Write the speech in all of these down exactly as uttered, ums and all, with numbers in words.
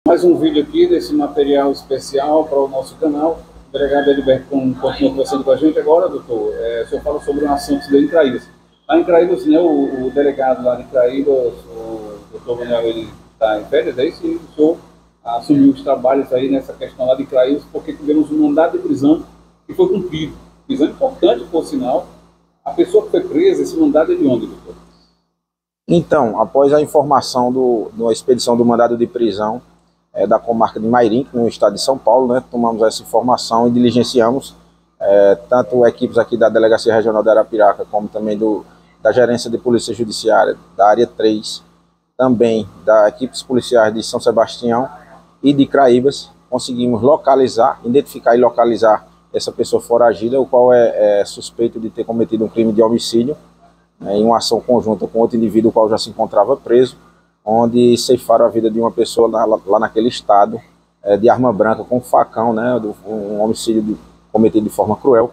Mais um vídeo aqui desse material especial para o nosso canal. O delegado Edilberto continua conversando com a gente agora, doutor. É, o senhor fala sobre uma ação que se deu em Craíbas. Lá em Craíbas, né, o, o delegado lá de Craíbas, o doutor Manuel, ele está em férias, é isso? E o senhor assumiu os trabalhos aí nessa questão lá de Craíbas, porque tivemos um mandado de prisão que foi cumprido. Prisão importante, por sinal. A pessoa que foi presa, esse mandado é de onde, doutor? Então, após a informação do, da expedição do mandado de prisão é, da comarca de Mairim, no estado de São Paulo, né, tomamos essa informação e diligenciamos é, tanto equipes aqui da Delegacia Regional de Arapiraca, como também do, da Gerência de Polícia Judiciária, da área três, também da equipes policiais de São Sebastião e de Craíbas. Conseguimos localizar, identificar e localizar essa pessoa foragida, o qual é, é suspeito de ter cometido um crime de homicídio, em uma ação conjunta com outro indivíduo, o qual já se encontrava preso, onde ceifaram a vida de uma pessoa lá, lá naquele estado, é, de arma branca, com um facão, né, um homicídio de, cometido de forma cruel.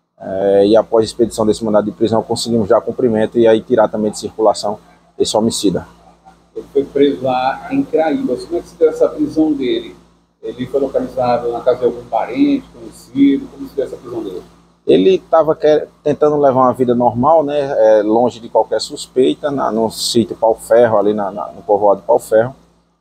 É, e após a expedição desse mandado de prisão, conseguimos já cumprimento e aí tirar também de circulação esse homicida. Ele foi preso lá em Craíbas. Como é que se deu essa prisão dele? Ele foi localizado na casa de algum parente, conhecido? Como se deu essa prisão dele? Ele estava tentando levar uma vida normal, né, é, longe de qualquer suspeita, na, no sítio Pau Ferro, ali na, na, no povoado Pau Ferro,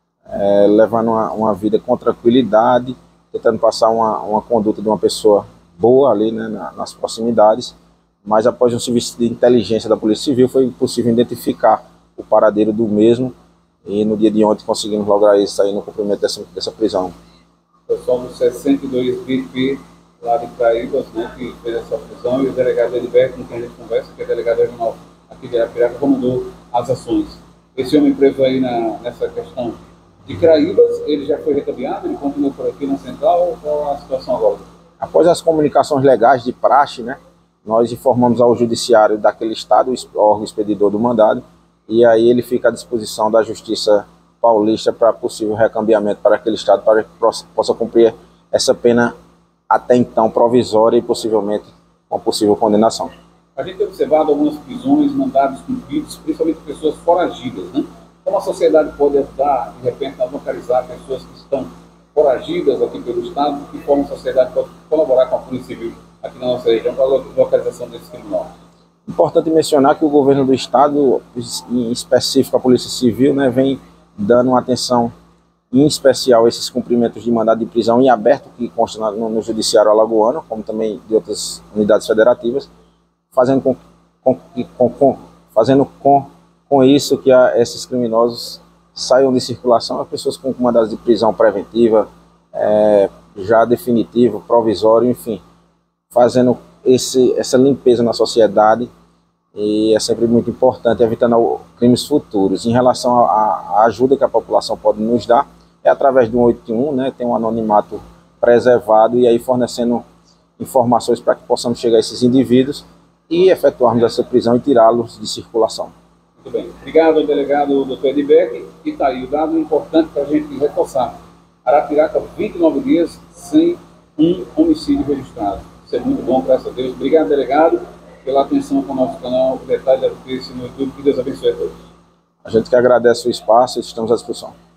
é, levando uma, uma vida com tranquilidade, tentando passar uma, uma conduta de uma pessoa boa ali, né, na, nas proximidades, mas após um serviço de inteligência da Polícia Civil foi possível identificar o paradeiro do mesmo e no dia de ontem conseguimos lograr isso aí no cumprimento dessa, dessa prisão. O pessoal do sessenta e dois B P lá de Craíbas, né, que fez essa prisão, e o delegado Edilberto, com quem a gente conversa, que é delegado regional aqui de Arapiraca, comandou as ações. Esse homem preso aí na, nessa questão de Craíbas, ele já foi recabiado, ele continua por aqui na central, qual a situação agora? Após as comunicações legais de praxe, né, nós informamos ao judiciário daquele estado, o órgão expedidor do mandado, e aí ele fica à disposição da Justiça Paulista para possível recambiamento para aquele estado, para que possa cumprir essa pena até então provisória e possivelmente uma possível condenação. A gente tem observado algumas prisões, mandados cumpridos, principalmente pessoas foragidas, né? Como a sociedade pode ajudar, de repente, a localizar pessoas que estão foragidas aqui pelo Estado, de que forma a sociedade pode colaborar com a Polícia Civil aqui na nossa região para a localização desses criminosos? Importante mencionar que o governo do Estado, em específico a Polícia Civil, né, vem dando uma atenção em especial esses cumprimentos de mandado de prisão em aberto que consta no, no Judiciário Alagoano, como também de outras unidades federativas, fazendo com, com, com, com, fazendo com, com isso que a, esses criminosos saiam de circulação, as pessoas com mandados de prisão preventiva, é, já definitivo, provisório, enfim, fazendo esse, essa limpeza na sociedade, e é sempre muito importante, evitando crimes futuros. Em relação à ajuda que a população pode nos dar, é através do cento e oitenta e um, né, tem um anonimato preservado, e aí fornecendo informações para que possamos chegar a esses indivíduos e efetuarmos essa prisão e tirá-los de circulação. Muito bem. Obrigado ao delegado doutor Edilberto. E está aí o dado importante para a gente reforçar. Arapiraca, vinte e nove dias sem um homicídio registrado. Isso é muito bom, graças a Deus. Obrigado, delegado, pela atenção com o nosso canal. O detalhe da notícia no YouTube. Que Deus abençoe a todos. A gente que agradece o espaço e estamos à disposição.